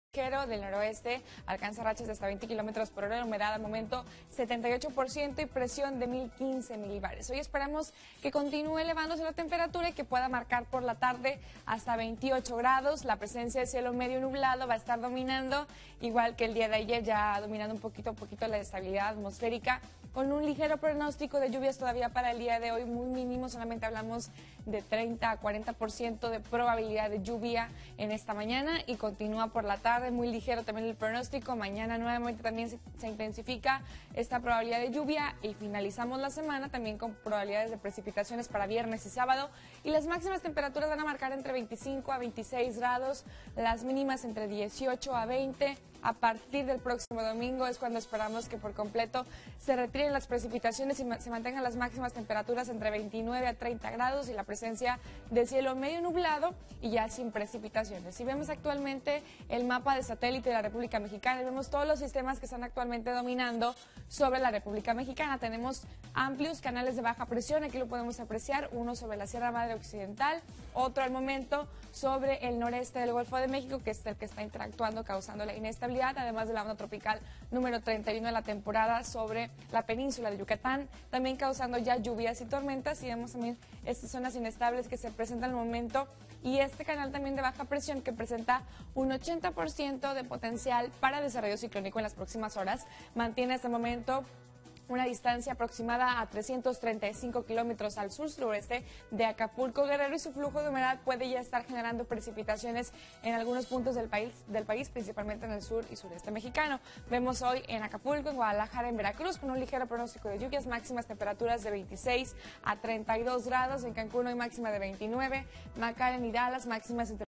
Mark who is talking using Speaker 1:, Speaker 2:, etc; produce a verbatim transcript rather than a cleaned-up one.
Speaker 1: Del noroeste alcanza rachas de hasta veinte kilómetros por hora, humedad al momento setenta y ocho por ciento y presión de mil quince milibares. Hoy esperamos que continúe elevándose la temperatura y que pueda marcar por la tarde hasta veintiocho grados. La presencia de cielo medio nublado va a estar dominando, igual que el día de ayer, ya dominando un poquito a poquito la estabilidad atmosférica, con un ligero pronóstico de lluvias todavía para el día de hoy, muy mínimo, solamente hablamos de treinta a cuarenta por ciento de probabilidad de lluvia en esta mañana y continúa por la tarde, muy ligero también el pronóstico. Mañana nuevamente también se, se intensifica esta probabilidad de lluvia y finalizamos la semana también con probabilidades de precipitaciones para viernes y sábado, y las máximas temperaturas van a marcar entre veinticinco a veintiséis grados, las mínimas entre dieciocho a veinte. A partir del próximo domingo es cuando esperamos que por completo se retiren las precipitaciones y se mantengan las máximas temperaturas entre veintinueve a treinta grados y la presencia de cielo medio nublado y ya sin precipitaciones. Si vemos actualmente el mapa de satélite de la República Mexicana, vemos todos los sistemas que están actualmente dominando sobre la República Mexicana. Tenemos amplios canales de baja presión, aquí lo podemos apreciar, uno sobre la Sierra Madre Occidental, otro al momento sobre el noreste del Golfo de México, que es el que está interactuando, causando la inestabilidad, además de la onda tropical número treinta y uno de la temporada sobre la península de Yucatán, también causando ya lluvias y tormentas, y vemos también estas zonas inestables que se presentan al momento, y este canal también de baja presión que presenta un ochenta por ciento de potencial para desarrollo ciclónico en las próximas horas, mantiene hasta el momento una distancia aproximada a trescientos treinta y cinco kilómetros al sur-sureste de Acapulco, Guerrero, y su flujo de humedad puede ya estar generando precipitaciones en algunos puntos del país, del país, principalmente en el sur y sureste mexicano. Vemos hoy en Acapulco, en Guadalajara, en Veracruz, con un ligero pronóstico de lluvias, máximas temperaturas de veintiséis a treinta y dos grados, en Cancún hoy máxima de veintinueve, McAllen y Dallas máximas entre